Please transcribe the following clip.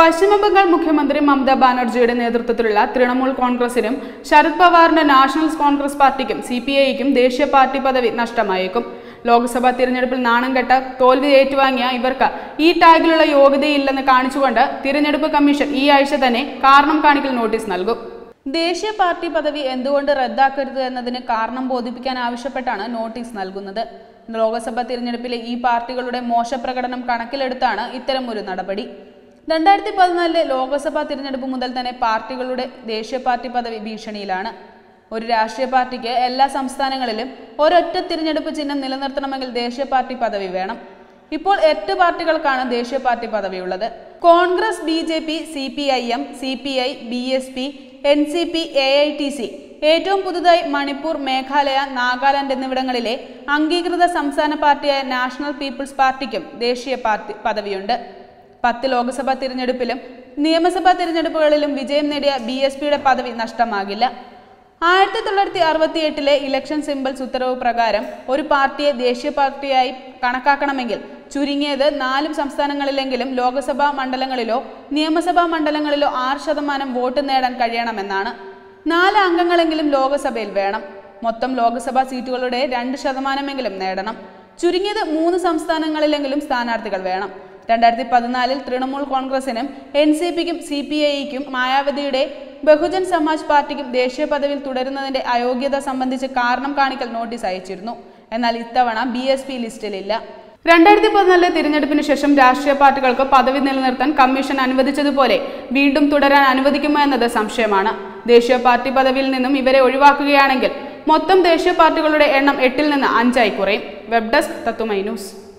പശ്ചിമ ബംഗാൾ മുഖ്യമന്ത്രി മമതാ ബാനർജിയുടെ നേതൃത്വത്തിലുള്ള തൃണമൂൽ കോൺഗ്രസിനും ശരത് പവാറിന്റെ നാഷണൽ കോൺഗ്രസ് പാർട്ടിക്കും CPIക്കും ദേശീയ പാർട്ടി പദവി നഷ്ടമായേക്കും. ലോക്സഭാ തിരഞ്ഞെടുപ്പിൽ നാണംകെട്ട തോൽവി ഏറ്റുവാങ്ങിയ ഇവർക്ക് ഈ ടാഗിലുള്ള യോഗ്യതയില്ലെന്ന് കാണിച്ചുകൊണ്ട് തിരഞ്ഞെടുപ്പ് കമ്മീഷൻ ഈ ആഴ്ച തന്നെ കാരണം കാണിക്കൽ നോട്ടീസ് നൽകും. ദേശീയ പാർട്ടി പദവി എന്തുകൊണ്ട് റദ്ദാക്കരുത് എന്നതിന് കാരണം ബോധിപ്പിക്കാൻ ആവശ്യപ്പെട്ടാണ് നോട്ടീസ് നൽകുന്നത്. ലോക്സഭാ തിരഞ്ഞെടുപ്പിലെ ഈ പാർട്ടികളുടെ മോശപ്രകടനം കണക്കിലെടുത്താണ് ഇത്തരമൊരു നടപടി. 2014 ലോക്സഭാ തിരഞ്ഞെടുപ്പ് മുതൽ തന്നെ പാർട്ടികളുടെ ദേശീയ പാർട്ടി പദവി ഭീഷണിയിലാണ്. ഒരു രാഷ്ട്രീയ പാർട്ടിക്ക് എല്ലാ സംസ്ഥാനങ്ങളിലും ഒരൊറ്റ തിരഞ്ഞെടുപ്പ് ചിഹ്നം നിലനിർത്തണമെങ്കിൽ ദേശീയ പാർട്ടി പദവി വേണം. ഇപ്പോൾ 8 പാർട്ടികൾക്കാണ് ദേശീയ പാർട്ടി പദവിയുള്ളത്. Congress, BJP, CPIM, CPI, BSP, NCP, AITC, ഏറ്റവും പുതുതായി മണിപ്പൂർ, മേഘാലയ, നാഗാലാൻഡ് എന്നിവിടങ്ങളിലെ അംഗീകൃത സംസ്ഥാന പാർട്ടിയായ നാഷണൽ പീപ്പിൾസ് പാർട്ടിക്കും ദേശീയ പാർട്ടി പദവിയുണ്ട്. 10 ലോക്സഭാ തിരഞ്ഞെടുപ്പിലും നിയമസഭാ തിരഞ്ഞെടുപ്പുകളിലും വിജയം നേടിയ BSPയുടെ പദവി നഷ്ടമാകില്ല. 1968 ഇലക്ഷൻ സിംബൽസ് ഉത്തരവ് പ്രകാരം ഒരു പാർട്ടിയെ ദേശീയ പാർട്ടിയായി കണക്കാക്കണമെങ്കിൽ ചുരുങ്ങിയത് 4 സംസ്ഥാനങ്ങളിലെങ്കിലും ലോക്സഭാ മണ്ഡലങ്ങളിലോ നിയമസഭാ മണ്ഡലങ്ങളിലോ 6% വോട്ട് നേടാൻ കഴിയണമെന്നാണ്. 4 അംഗങ്ങളെങ്കിലും ലോക്സഭയിൽ വേണം. മൊത്തം ലോക്സഭാ സീറ്റുകളുടെ 2% നേടണം. ചുരുങ്ങിയത് 3 സംസ്ഥാനങ്ങളിലെങ്കിലും സ്ഥാനാർത്ഥികൾ വേണം. 2014 തൃണമൂൽ കോൺഗ്രസിനും NCPക്കും CPIക്കും മായാവതിയുടെ ബഹുജൻ സമാജ് പാർട്ടിക്കും ദേശീയ പദവിയിൽ തുടരുന്നതിന്റെ അയോഗ്യത സംബന്ധിച്ച് കാരണം കാണിക്കൽ നോട്ടീസ് അയച്ചിരുന്നു. എന്നാൽ ഇത്തവണ BSP ലിസ്റ്റിലില്ല. 2014 തിരഞ്ഞെടുപ്പിന് ശേഷം രാഷ്ട്രീയ പാർട്ടികൾക്ക് പദവി നിലനിർത്താൻ കമ്മീഷൻ അനുവദിച്ചതുപോലെ വീണ്ടും തുടരാൻ അനുവദിക്കുമോ എന്നത് സംശയമാണ്. ദേശീയ പാർട്ടി പദവിയിൽ നിന്നും ഇവരെ ഒഴിവാക്കുകയാണെങ്കിൽ മൊത്തം ദേശീയ പാർട്ടികളുടെ എണ്ണം 8 നിന്ന് 5 കുറയും. വെബ് ഡെസ്ക് തത്തുമൈ ന്യൂസ്.